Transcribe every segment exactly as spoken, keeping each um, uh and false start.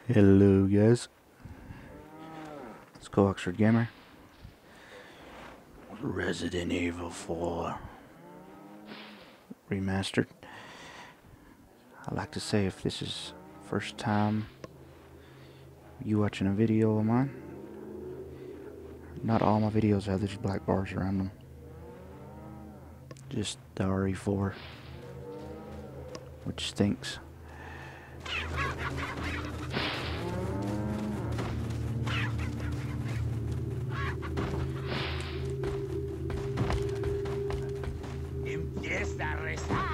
Hello guys, it's Coxford Gamer. Resident Evil four Remastered. I like to say, if this is first time you watching a video of mine, not all my videos have these black bars around them. Just the R E four, which stinks. Empieza a rezar.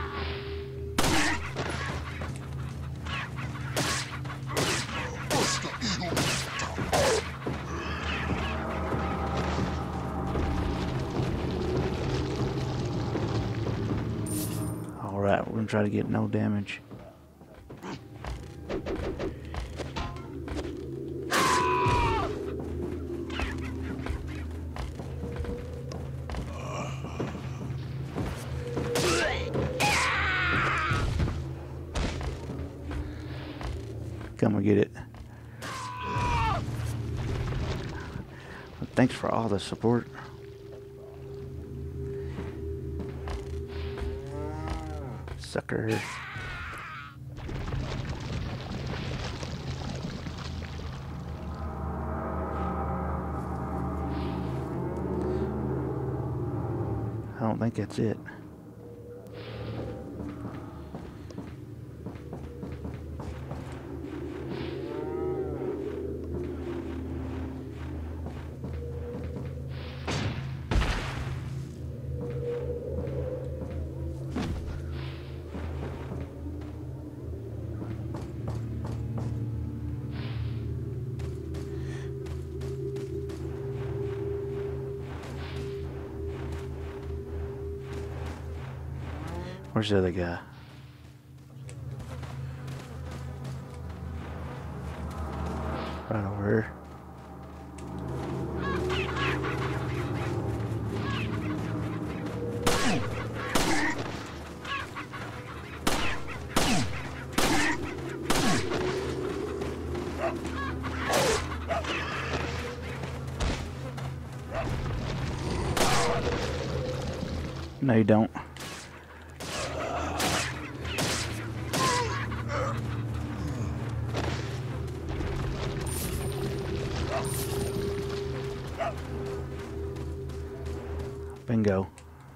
Alright, we're gonna try to get no damage. Come and get it. Thanks for all the support. Sucker. I don't think that's it. Where's the other guy? Right over here. No, you don't. Bingo.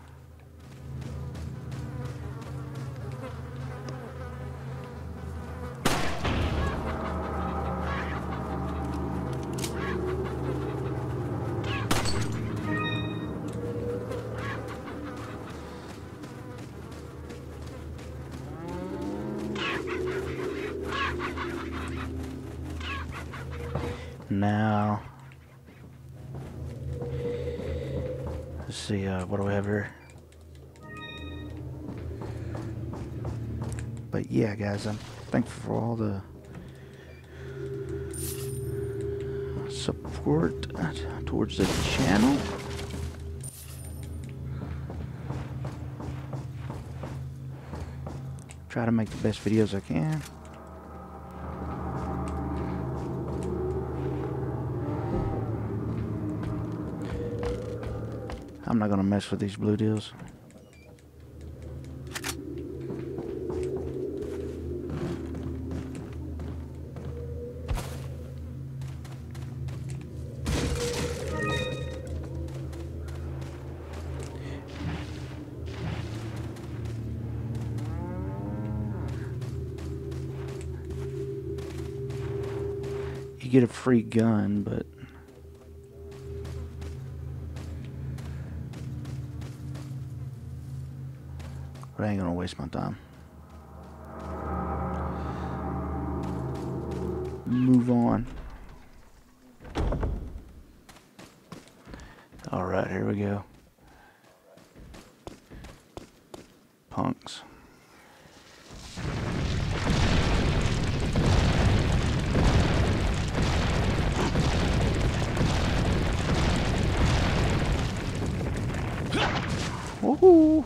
Now, let's see, uh, what do we have here? But yeah, guys, I'm thankful for all the support towards the channel. Try to make the best videos I can. I'm not gonna mess with these blue deals. You get a free gun, but But I ain't gonna waste my time. Move on. Alright, here we go. Punks. Woohoo!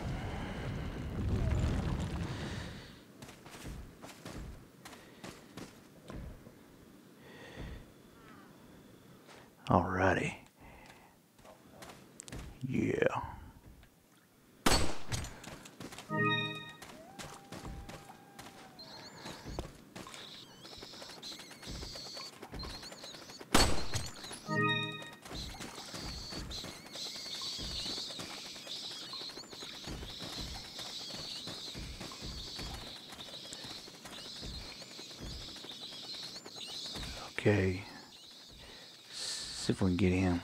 Alrighty. Yeah. Okay. See if we can get him.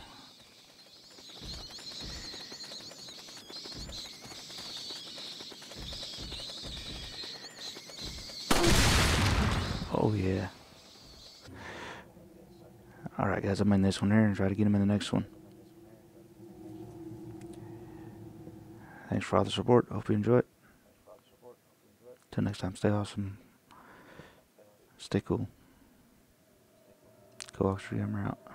Oh yeah. Alright guys, I'm in this one here and try to get him in the next one. Thanks for all the support. Hope you enjoy it. Till next time, stay awesome. Stay cool. Coxford, out.